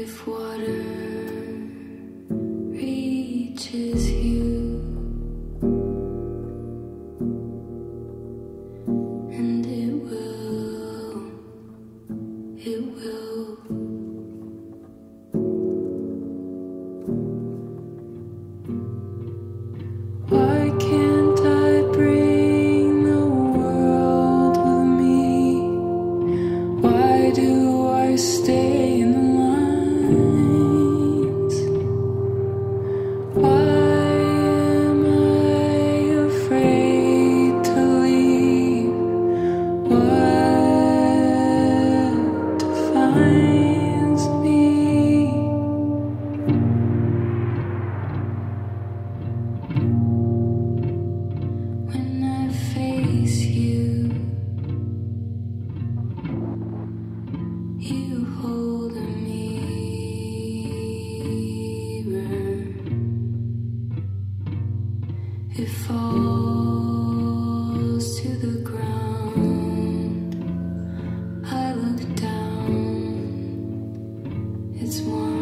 if water reaches you, and it will. Why can't I bring the world with me? Why do I stay in the lines? Why am I afraid to leave? What defines me? When I face you, you hold a mirror. It falls to the ground. I look down. It's warm.